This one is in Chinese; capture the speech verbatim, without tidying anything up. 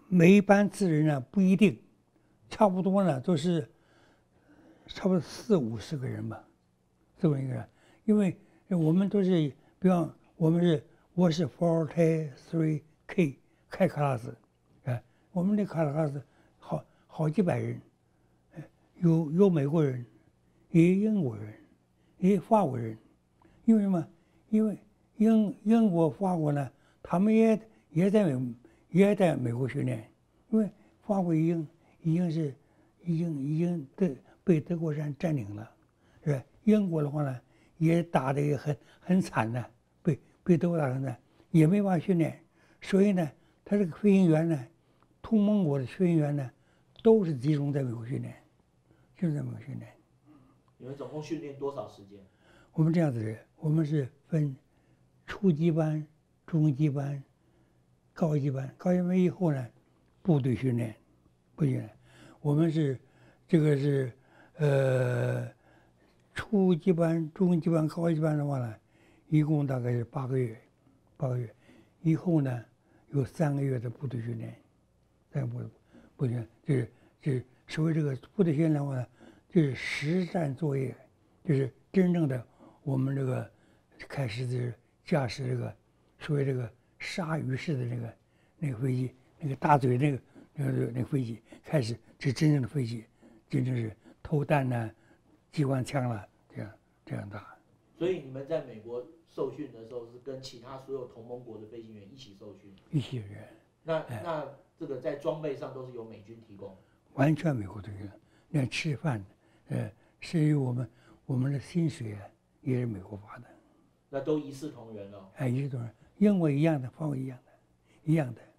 每一班次人呢不一定，差不多呢都是差不多四五十个人吧，这么一个人，因为我们都是，比方我们是我是 forty three K K class， 哎，我们的 K class 好好几百人，有有美国人，也有英国人，也有法国人，因为什么？因为英英国、法国呢，他们也也在美也在美国训练，因为法国已经已经是已经已经德被德国人占领了，是吧？英国的话呢，也打得也很很惨的，被被德国打得很惨，也没法训练，所以呢，他这个飞行员呢，同盟国的飞行员呢，都是集中在美国训练，就在美国训练。 你们总共训练多少时间？ 我们这样子的，我们是分初级班、中级班、高级班。高级班以后呢，部队训练，部队训练。我们是这个是呃初级班、中级班、高级班的话呢，一共大概是八个月，八个月。以后呢，有三个月的部队训练，三个部部队训练就是就是所谓这个部队训练的话呢，就是实战作业，就是真正的。我们这个开始是驾驶这个所谓这个鲨鱼式的那个那个飞机，那个大嘴那个那个那个飞机，开始是真正的飞机，真正是投弹呢、机关枪了，这样这样打。 所以你们在美国受训的时候，是跟其他所有同盟国的飞行员一起受训？ 一起人。 那、哎、那这个在装备上都是由美军提供？ 完全美国这个，连吃饭，呃，至于我们我们的薪水啊。也是美国发的， 那都一视同仁了。 哎，一视同仁，英国一样的，法国一样的，一样的。